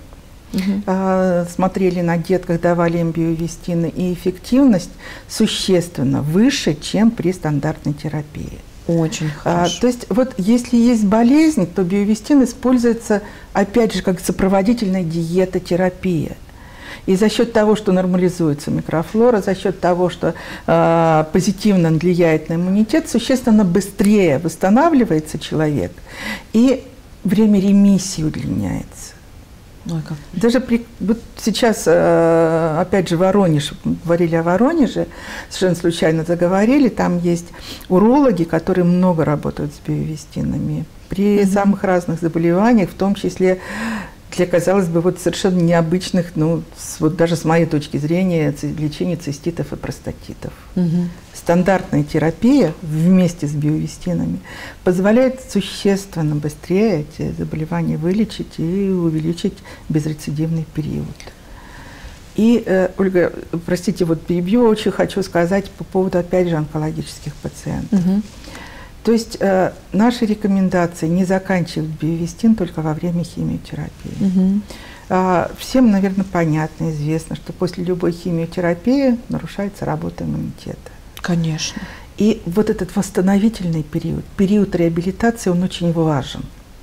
Угу. Смотрели на детках, давали им биовестины, и эффективность существенно выше, чем при стандартной терапии. Очень хорошо. А, то есть вот если есть болезнь, то биовестин используется, опять же, как сопроводительная диетотерапия. И за счет того, что нормализуется микрофлора, за счет того, что э, позитивно влияет на иммунитет, существенно быстрее восстанавливается человек, и время ремиссии удлиняется. Ой, как... Даже при, вот сейчас, э, опять же, Воронеж, говорили о Воронеже, совершенно случайно заговорили, там есть урологи, которые много работают с биовестинами при mm-hmm. самых разных заболеваниях, в том числе для, казалось бы, вот совершенно необычных, ну, с, вот даже с моей точки зрения, лечения циститов и простатитов. Mm-hmm. Стандартная терапия вместе с биовестинами позволяет существенно быстрее эти заболевания вылечить и увеличить безрецидивный период. И, э, Ольга, простите, вот перебью, очень хочу сказать по поводу, опять же, онкологических пациентов. Угу. То есть э, наши рекомендации не заканчивать биовестин только во время химиотерапии. Угу. А, всем, наверное, понятно, известно, что после любой химиотерапии нарушается работа иммунитета. Конечно. И вот этот восстановительный период, период реабилитации, он очень важен.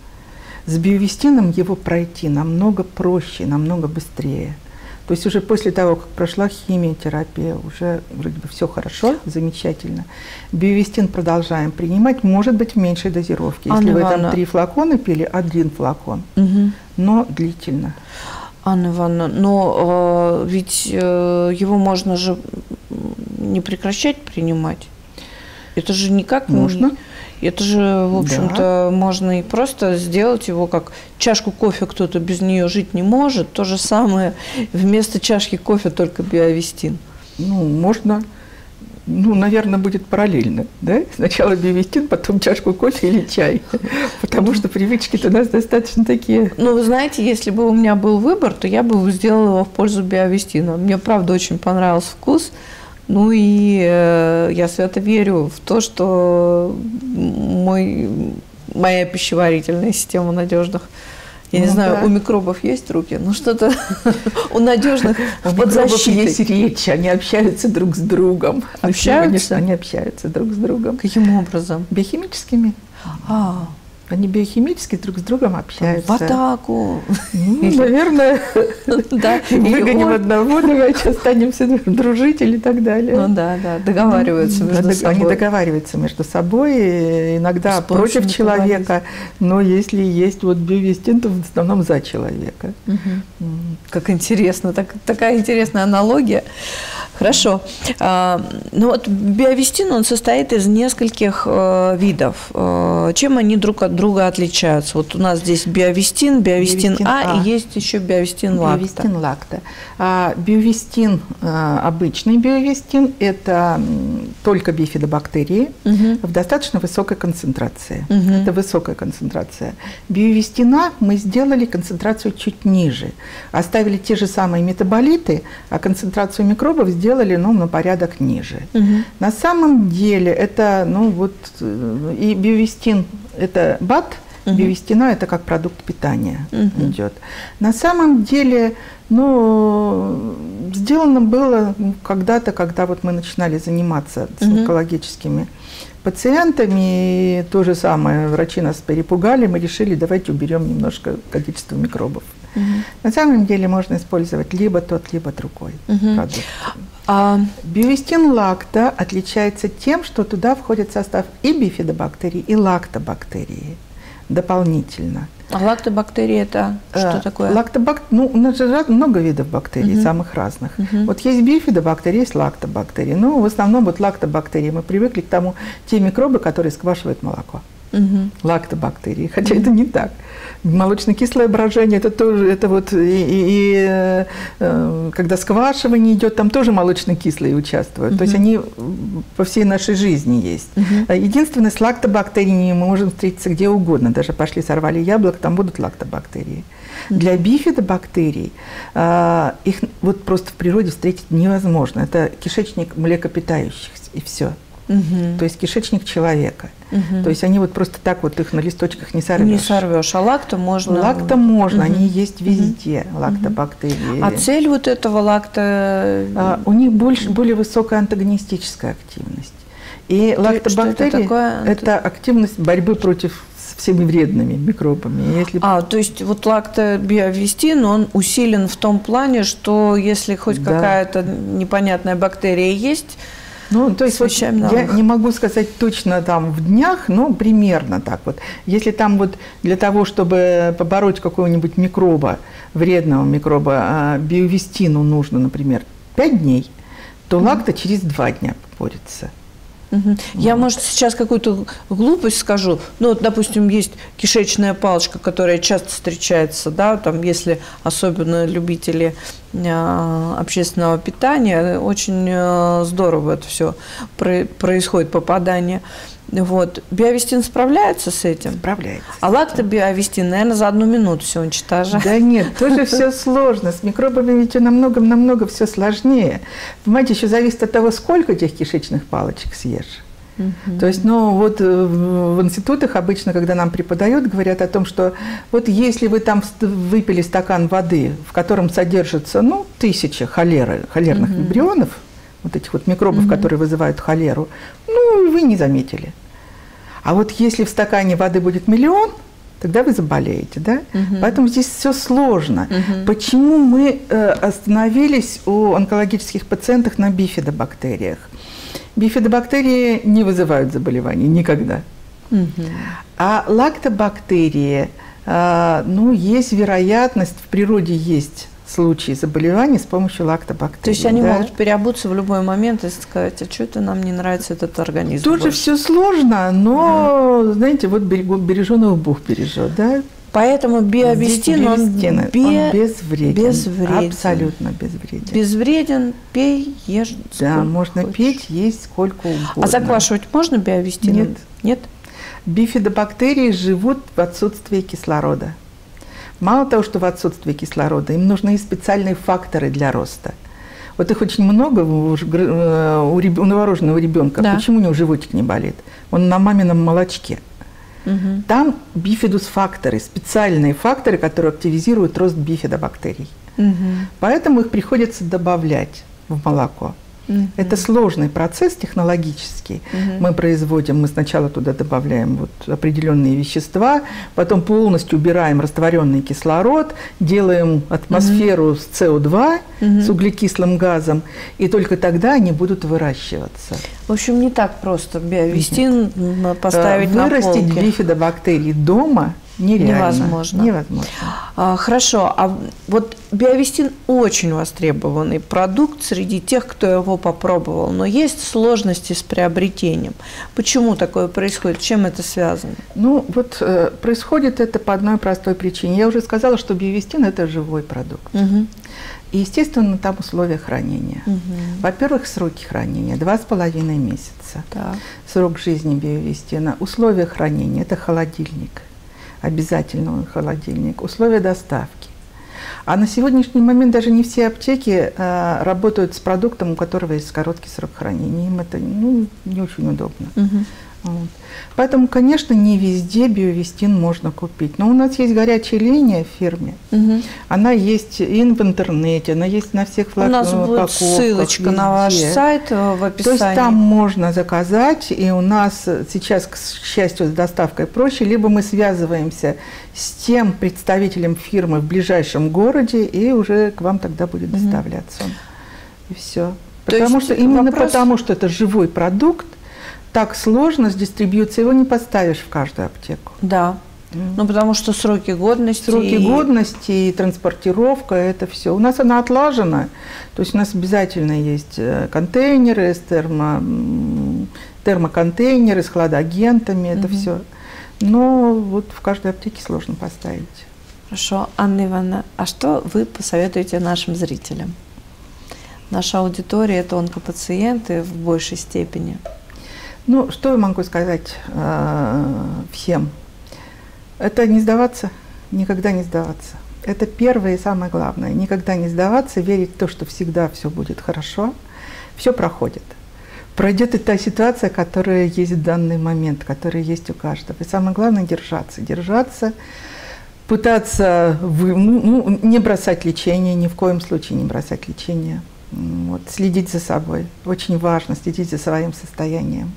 С биовестином его пройти намного проще, намного быстрее. То есть уже после того, как прошла химиотерапия, уже вроде бы все хорошо, замечательно. Биовестин продолжаем принимать, может быть, в меньшей дозировке. Если Анна вы Ивановна. там три флакона пили, один флакон, угу. но длительно. Анна Ивановна, но э, ведь э, его можно же не прекращать принимать. Это же никак можно. Не, это же, в общем-то, да. можно и просто сделать его как чашку кофе, кто-то без нее жить не может. То же самое вместо чашки кофе только биовестин. Ну, можно. Ну, наверное, будет параллельно, да? Сначала биовестин, потом чашку кофе или чай, потому что привычки-то у нас достаточно такие. Ну, вы знаете, если бы у меня был выбор, то я бы сделала его в пользу биовестина. Мне, правда, очень понравился вкус. Ну и э, я свято верю в то, что мой, моя пищеварительная система надежных. Я ну, не знаю, да. у микробов есть руки, но что-то у надежных под защитой. Есть речь, они общаются друг с другом. Общаются? Они общаются друг с другом. Каким образом? Биохимическими. А, Они биохимически друг с другом общаются. В атаку. Ну, наверное, выгоним одного, давайте останемся дружить или так далее. Ну да, да, договариваются между собой. Они договариваются между собой, иногда против человека, но если есть вот биовестин, то в основном за человека. Как интересно, такая интересная аналогия. Хорошо. А, ну вот биовестин, он состоит из нескольких э, видов. Э, чем они друг от друга отличаются? Вот у нас здесь биовестин, биовестин, биовестин А, а и есть еще биовестин лакта. Биовестин лакта. А, биовестин, а, обычный биовестин, это только бифидобактерии угу. в достаточно высокой концентрации. Угу. Это высокая концентрация. Биовестина мы сделали концентрацию чуть ниже. Оставили те же самые метаболиты, а концентрацию микробов сделали ну, на порядок ниже. Угу. На самом деле это, ну вот, и биовестин это БАТ, угу. биовестина это как продукт питания угу. идет. На самом деле, ну, сделано было когда-то, когда вот мы начинали заниматься с угу. онкологическими пациентами, и то же самое, врачи нас перепугали, мы решили, давайте уберем немножко количество микробов. Угу. На самом деле можно использовать либо тот, либо другой угу. продукт. А... Биовестин лакта отличается тем, что туда входит в состав и бифидобактерий, и лактобактерии дополнительно. А лактобактерии это что а, такое? Лактобак... Ну, у нас же много видов бактерий, угу. самых разных. Угу. Вот есть бифидобактерии, есть лактобактерии. Но в основном вот лактобактерии мы привыкли к тому, те микробы, которые сквашивают молоко. Угу. Лактобактерии, хотя угу. это не так. Молочно-кислое брожение, это тоже, это вот, и, и, и э, когда сквашивание идет, там тоже молочно-кислые участвуют. Угу. То есть они по всей нашей жизни есть. Угу. Единственное, с лактобактериями мы можем встретиться где угодно. Даже пошли, сорвали яблоко, там будут лактобактерии. Угу. Для бифидобактерий э, их вот просто в природе встретить невозможно. Это кишечник млекопитающихся, и все. Угу. То есть кишечник человека. Угу. То есть они вот просто так вот их на листочках не сорвешь. Не сорвешь, а лакто можно? Лакто можно, угу. они есть везде, угу. лактобактерии. А цель вот этого лакто? А, у них больше, более высокая антагонистическая активность. И Ты, лактобактерии это, такое? это активность борьбы против всеми вредными микробами. Если... А, то есть вот лактобиовестин, он усилен в том плане, что если хоть да. какая-то непонятная бактерия есть, ну, то есть вот я не могу сказать точно там в днях, но примерно так вот. Если там вот для того, чтобы побороть какого-нибудь микроба, вредного микроба, биовестину нужно, например, пять дней, то mm-hmm. лакто через два дня борется. Угу. Я, может, сейчас какую-то глупость скажу. Ну, вот, допустим, есть кишечная палочка, которая часто встречается, да, там, если особенно любители э, общественного питания, очень э, здорово это все про происходит, попадание. Вот. Биовестин справляется с этим? Справляется. А лактобиовестин, наверное, за одну минуту все уничтожает. Да нет, тоже все сложно. С микробами ведь намного-намного все сложнее. Понимаете, еще зависит от того, сколько этих кишечных палочек съешь. Угу. То есть, ну, вот в институтах обычно, когда нам преподают, говорят о том, что вот если вы там выпили стакан воды, в котором содержится, ну, тысяча холеры, холерных угу. вибрионов, вот этих вот микробов, угу. которые вызывают холеру, ну, вы не заметили. А вот если в стакане воды будет миллион, тогда вы заболеете, да? Угу. Поэтому здесь все сложно. Угу. Почему мы э, остановились у онкологических пациентов на бифидобактериях? Бифидобактерии не вызывают заболеваний никогда. Угу. А лактобактерии, э, ну, есть вероятность, в природе есть случаи заболеваний с помощью лактобактерий. То есть они да? могут переобуться в любой момент и сказать, а что это нам не нравится этот организм? Тоже больше? Все сложно, но, да. знаете, вот береженого Бог бережет, да? Поэтому биовестин, он, бе... он безвреден, безвреден. Абсолютно безвреден. Безвреден, пей, ешь. Да, можно хочешь. Пить, есть сколько угодно. А заквашивать можно биовестин? Нет. Нет? Бифидобактерии живут в отсутствии кислорода. Мало того, что в отсутствии кислорода, им нужны специальные факторы для роста. Вот их очень много у, у новорожденного ребенка. Да. Почему у него животик не болит? Он на мамином молочке. Угу. Там бифидус-факторы, специальные факторы, которые активизируют рост бифидобактерий. Угу. Поэтому их приходится добавлять в молоко. Mm-hmm. Это сложный процесс технологический. Mm-hmm. Мы производим, мы сначала туда добавляем вот определенные вещества, потом полностью убираем растворенный кислород, делаем атмосферу mm-hmm. с С О два, mm-hmm. с углекислым газом, и только тогда они будут выращиваться. В общем, не так просто биовестин поставить Вырастить на полке. Вырастить бифидобактерии дома Нереально. Невозможно. Невозможно. А, хорошо, а вот биовестин очень востребованный продукт среди тех, кто его попробовал, но есть сложности с приобретением. Почему такое происходит? С чем это связано? Ну, вот э, происходит это по одной простой причине. Я уже сказала, что биовестин – это живой продукт. Угу. И, естественно, там условия хранения. Угу. Во-первых, сроки хранения – два с половиной месяца. Так. Срок жизни биовестина. Условия хранения – это холодильник. Обязательно холодильник. Условия доставки. А на сегодняшний момент даже не все аптеки э, работают с продуктом, у которого есть короткий срок хранения. Им это ну, не очень удобно. Угу. Вот. Поэтому, конечно, не везде биовестин можно купить. Но у нас есть горячая линия в фирме. Угу. Она есть и в интернете, она есть на всех флаконах. У нас будет ссылочка везде. На ваш сайт в описании. То есть там можно заказать, и у нас сейчас, к счастью, с доставкой проще. Либо мы связываемся с тем представителем фирмы в ближайшем городе, и уже к вам тогда будет доставляться. Угу. И все. Потому что, именно вопрос... потому, что это живой продукт, так сложно с дистрибьюцией, его не поставишь в каждую аптеку. Да, mm. ну потому что сроки годности. Сроки и... годности и транспортировка, это все. У нас она отлажена, то есть у нас обязательно есть контейнеры с термо, термоконтейнеры с хладагентами, это mm-hmm. все. Но вот в каждой аптеке сложно поставить. Хорошо. Анна Ивановна, а что вы посоветуете нашим зрителям? Наша аудитория – это онкопациенты в большей степени. Ну, что я могу сказать э, всем? Это не сдаваться, никогда не сдаваться. Это первое и самое главное. Никогда не сдаваться, верить в то, что всегда все будет хорошо. Все проходит. Пройдет и та ситуация, которая есть в данный момент, которая есть у каждого. И самое главное – держаться. Держаться, пытаться вы, ну, не бросать лечение, ни в коем случае не бросать лечение. Вот, следить за собой. Очень важно следить за своим состоянием.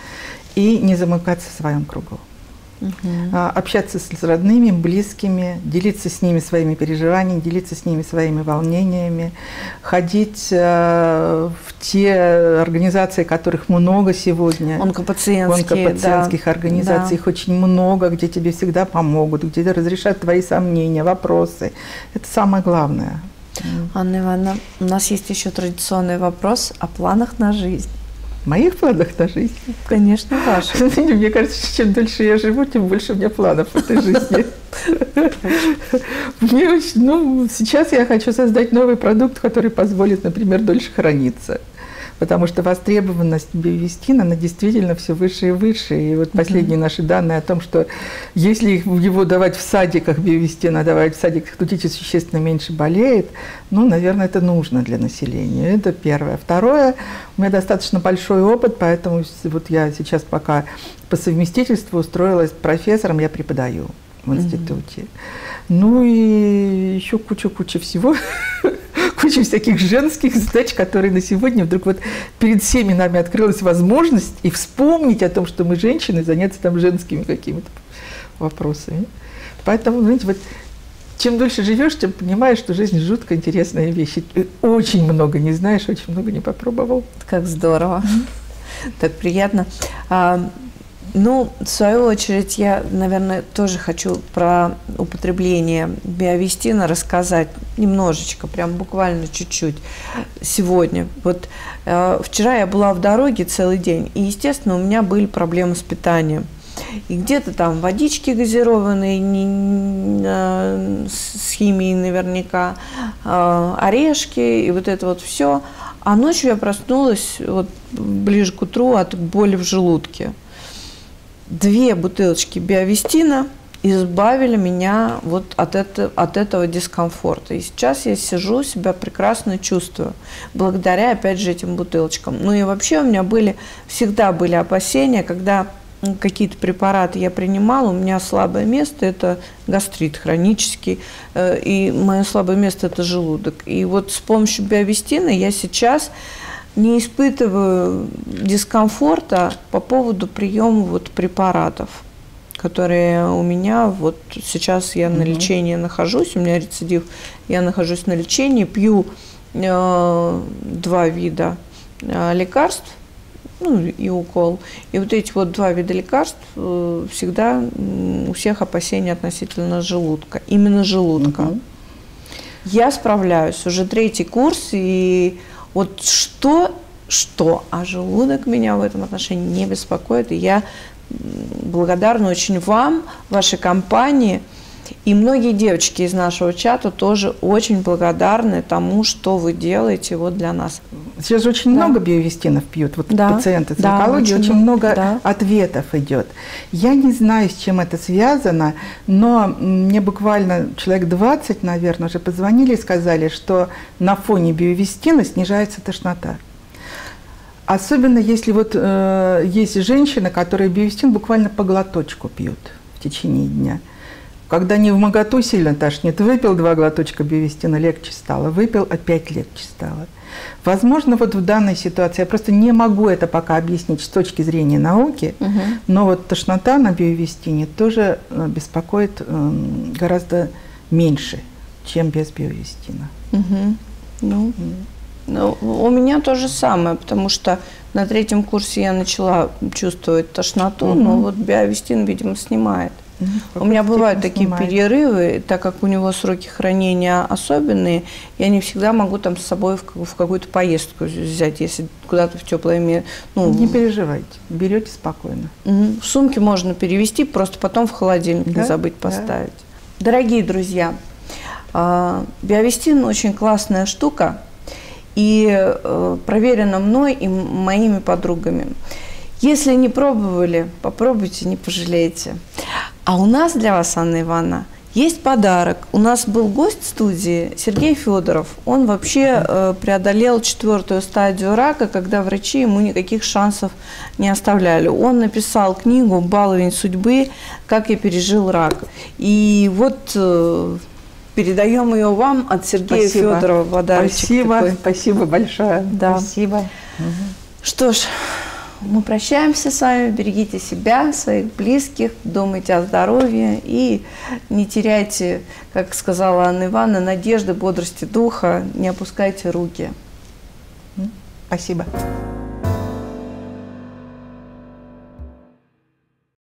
И не замыкаться в своем кругу. Uh-huh. а, общаться с родными, близкими, делиться с ними своими переживаниями, делиться с ними своими волнениями, ходить а, в те организации, которых много сегодня. Онкопациентские, онкопациентских да. организаций, да. Их очень много, где тебе всегда помогут, где разрешат твои сомнения, вопросы. Это самое главное. Анна Ивановна, у нас есть еще традиционный вопрос о планах на жизнь. В моих планах на жизнь? Конечно, ваши. Мне кажется, чем дольше я живу, тем больше у меня планов в этой жизни. Мне очень, ну, сейчас я хочу создать новый продукт, который позволит, например, дольше храниться. Потому что востребованность биовестина, она действительно все выше и выше. И вот последние mm-hmm. наши данные о том, что если его давать в садиках, биовестина давать в садиках, то дети существенно меньше болеют, ну, наверное, это нужно для населения. Это первое. Второе, у меня достаточно большой опыт, поэтому вот я сейчас пока по совместительству устроилась профессором, я преподаю в институте. Mm-hmm. Ну и еще куча-куча всего. Куча всяких женских задач, которые на сегодня вдруг вот перед всеми нами открылась возможность и вспомнить о том, что мы женщины, заняться там женскими какими-то вопросами. Поэтому, знаете, вот чем дольше живешь, тем понимаешь, что жизнь жутко интересная вещь. И очень много не знаешь, очень много не попробовал. Как здорово. Mm-hmm. Так приятно. А, ну, в свою очередь, я, наверное, тоже хочу про употребление биовестина рассказать немножечко, прям буквально чуть-чуть сегодня. Вот э, вчера я была в дороге целый день, и, естественно, у меня были проблемы с питанием. И где-то там водички газированные, не, э, с химией наверняка, э, орешки и вот это вот все. А ночью я проснулась вот, ближе к утру от боли в желудке. Две бутылочки биовестина избавили меня вот от, это, от этого дискомфорта. И сейчас я сижу, себя прекрасно чувствую, благодаря, опять же, этим бутылочкам. Ну и вообще у меня были, всегда были опасения, когда какие-то препараты я принимала, у меня слабое место – это гастрит хронический, и мое слабое место – это желудок. И вот с помощью биовестина я сейчас не испытываю дискомфорта по поводу приема вот препаратов, которые у меня, вот сейчас я mm-hmm. на лечении нахожусь, у меня рецидив, я нахожусь на лечении, пью э, два вида э, лекарств, ну и укол. И вот эти вот два вида лекарств всегда у всех опасения относительно желудка, именно желудка. Угу. Я справляюсь, уже третий курс, и вот что, что, а желудок меня в этом отношении не беспокоит, и я благодарна очень вам, вашей компании. И многие девочки из нашего чата тоже очень благодарны тому, что вы делаете вот для нас. Сейчас же очень да. много биовестинов пьют. Вот да. пациенты с да, онкологией, очень, очень много да. ответов идет. Я не знаю, с чем это связано, но мне буквально человек двадцать, наверное, уже позвонили и сказали, что на фоне биовестина снижается тошнота. Особенно если вот э, есть женщины, которые биовестин буквально по глоточку пьют в течение дня. Когда не в моготу сильно тошнит, выпил два глоточка биовестина, легче стало, выпил, опять легче стало. Возможно, вот в данной ситуации, я просто не могу это пока объяснить с точки зрения науки, угу. но вот тошнота на биовестине тоже беспокоит гораздо меньше, чем без биовестина. Угу. Ну, mm. ну, у меня то же самое, потому что на третьем курсе я начала чувствовать тошноту, угу. но вот биовестин, видимо, снимает. У меня бывают такие снимает. перерывы, так как у него сроки хранения особенные, я не всегда могу там с собой в, в какую-то поездку взять, если куда-то в теплое место. Ну, не переживайте, берете спокойно. Угу. В сумке можно перевести, просто потом в холодильник да? не забыть поставить. Да. Дорогие друзья, биовестин очень классная штука и проверена мной и моими подругами. Если не пробовали, попробуйте, не пожалеете. А у нас для вас, Анна Ивановна, есть подарок. У нас был гость в студии Сергей Федоров. Он вообще э, преодолел четвертую стадию рака, когда врачи ему никаких шансов не оставляли. Он написал книгу «Баловень судьбы. Как я пережил рак». И вот э, передаем ее вам от Сергея спасибо. Федорова. Подарочек спасибо, такой. Спасибо большое. Да. Спасибо. Что ж, мы прощаемся с вами, берегите себя, своих близких, думайте о здоровье и не теряйте, как сказала Анна Ивановна, надежды, бодрости духа, не опускайте руки. Спасибо.